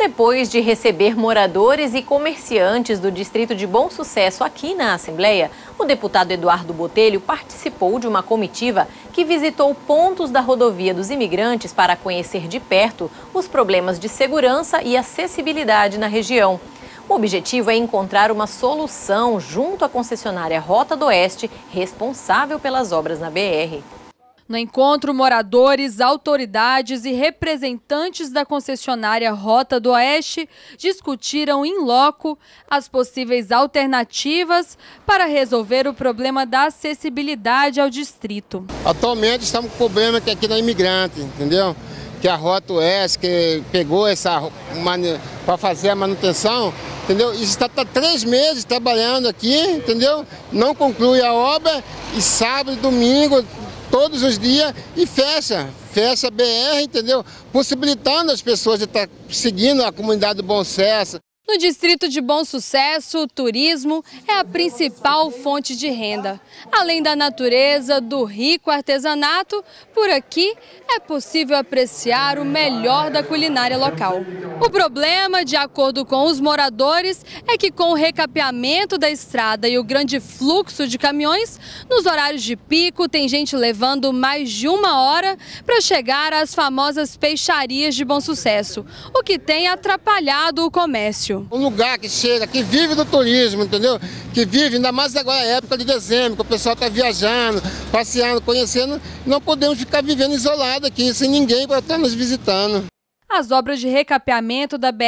Depois de receber moradores e comerciantes do distrito de Bom Sucesso aqui na Assembleia, o deputado Eduardo Botelho participou de uma comitiva que visitou pontos da rodovia dos imigrantes para conhecer de perto os problemas de segurança e acessibilidade na região. O objetivo é encontrar uma solução junto à concessionária Rota do Oeste, responsável pelas obras na BR. No encontro, moradores, autoridades e representantes da concessionária Rota do Oeste discutiram in loco as possíveis alternativas para resolver o problema da acessibilidade ao distrito. Atualmente estamos com o problema que aqui na Imigrante, entendeu? Que a Rota Oeste que pegou essa para fazer a manutenção, entendeu? E está 3 meses trabalhando aqui, entendeu? Não conclui a obra e sábado e domingo todos os dias e fecha a BR, entendeu? Possibilitando as pessoas de estar seguindo a comunidade do Bom Sucesso. No distrito de Bom Sucesso, o turismo é a principal fonte de renda. Além da natureza, do rico artesanato, por aqui é possível apreciar o melhor da culinária local. O problema, de acordo com os moradores, é que com o recapeamento da estrada e o grande fluxo de caminhões, nos horários de pico tem gente levando mais de 1 hora para chegar às famosas peixarias de Bom Sucesso, o que tem atrapalhado o comércio. Um lugar que chega, que vive do turismo, entendeu? Que vive, ainda mais agora, a época de dezembro, que o pessoal está viajando, passeando, conhecendo. Não podemos ficar vivendo isolado aqui, sem ninguém para estar nos visitando. As obras de recapeamento da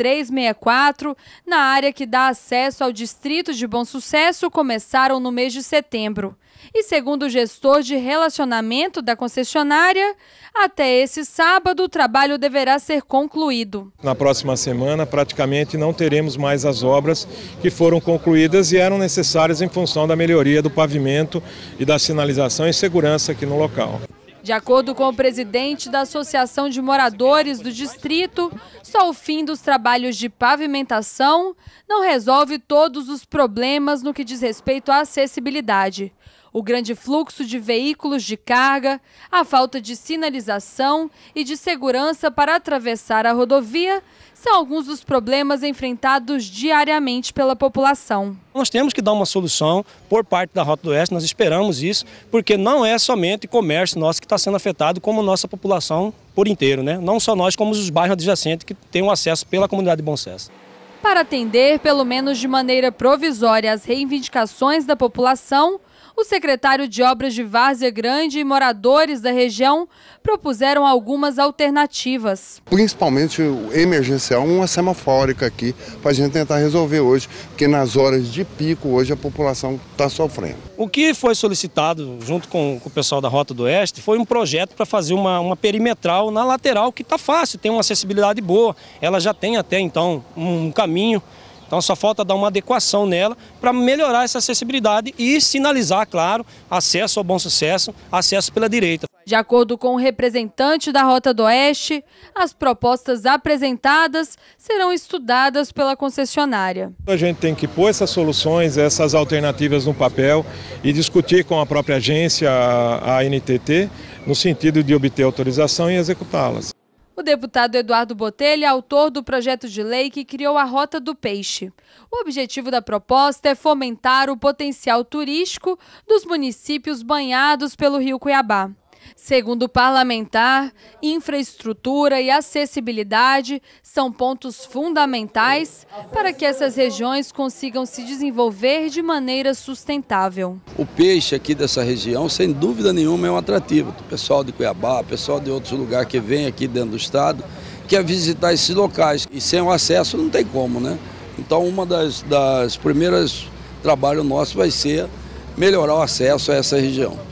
BR-364, na área que dá acesso ao distrito de Bom Sucesso, começaram no mês de setembro. E segundo o gestor de relacionamento da concessionária, até esse sábado o trabalho deverá ser concluído. Na próxima semana, praticamente não teremos mais as obras que foram concluídas e eram necessárias em função da melhoria do pavimento e da sinalização e segurança aqui no local. De acordo com o presidente da Associação de Moradores do Distrito, só o fim dos trabalhos de pavimentação não resolve todos os problemas no que diz respeito à acessibilidade. O grande fluxo de veículos de carga, a falta de sinalização e de segurança para atravessar a rodovia são alguns dos problemas enfrentados diariamente pela população. Nós temos que dar uma solução por parte da Rota do Oeste, nós esperamos isso, porque não é somente o comércio nosso que está sendo afetado, como nossa população por inteiro, né? Não só nós, como os bairros adjacentes que têm um acesso pela comunidade de Bom Sucesso. Para atender, pelo menos de maneira provisória, as reivindicações da população, o secretário de Obras de Várzea Grande e moradores da região propuseram algumas alternativas. Principalmente emergencial, uma semafórica aqui para a gente tentar resolver hoje, porque nas horas de pico hoje a população está sofrendo. O que foi solicitado junto com o pessoal da Rota do Oeste foi um projeto para fazer uma perimetral na lateral que está fácil, tem uma acessibilidade boa, ela já tem até então um caminho. Então só falta dar uma adequação nela para melhorar essa acessibilidade e sinalizar, claro, acesso ao Bom Sucesso, acesso pela direita. De acordo com o representante da Rota do Oeste, as propostas apresentadas serão estudadas pela concessionária. A gente tem que pôr essas soluções, essas alternativas no papel e discutir com a própria agência, a ANTT, no sentido de obter autorização e executá-las. O deputado Eduardo Botelho é autor do projeto de lei que criou a Rota do Peixe. O objetivo da proposta é fomentar o potencial turístico dos municípios banhados pelo Rio Cuiabá. Segundo o parlamentar, infraestrutura e acessibilidade são pontos fundamentais para que essas regiões consigam se desenvolver de maneira sustentável. O peixe aqui dessa região, sem dúvida nenhuma, é um atrativo. O pessoal de Cuiabá, o pessoal de outros lugares que vem aqui dentro do estado, quer visitar esses locais. E sem o acesso não tem como, né? Então, uma das primeiras trabalhos nossos vai ser melhorar o acesso a essa região.